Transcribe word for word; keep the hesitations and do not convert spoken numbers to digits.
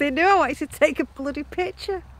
They knew I wanted to take a bloody picture.